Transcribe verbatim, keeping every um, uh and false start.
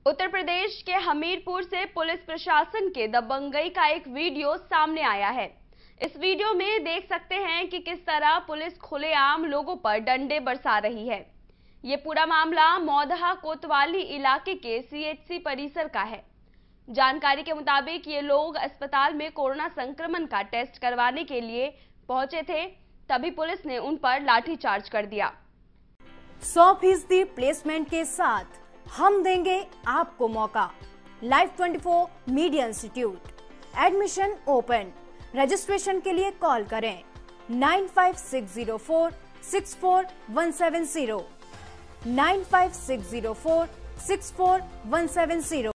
उत्तर प्रदेश के हमीरपुर से पुलिस प्रशासन के दबंगई का एक वीडियो सामने आया है। इस वीडियो में देख सकते हैं कि किस तरह पुलिस खुलेआम लोगों पर डंडे बरसा रही है। ये पूरा मामला मौदहा कोतवाली इलाके के सीएचसी परिसर का है। जानकारी के मुताबिक ये लोग अस्पताल में कोरोना संक्रमण का टेस्ट करवाने के लिए पहुंचे थे, तभी पुलिस ने उन पर लाठीचार्ज कर दिया। सौ फीसदी प्लेसमेंट के साथ हम देंगे आपको मौका। लाइव चौबीस media institute admission open. Registration के लिए कॉल करें nine five six zero four six four one seven zero nine five six zero four six four one seven zero.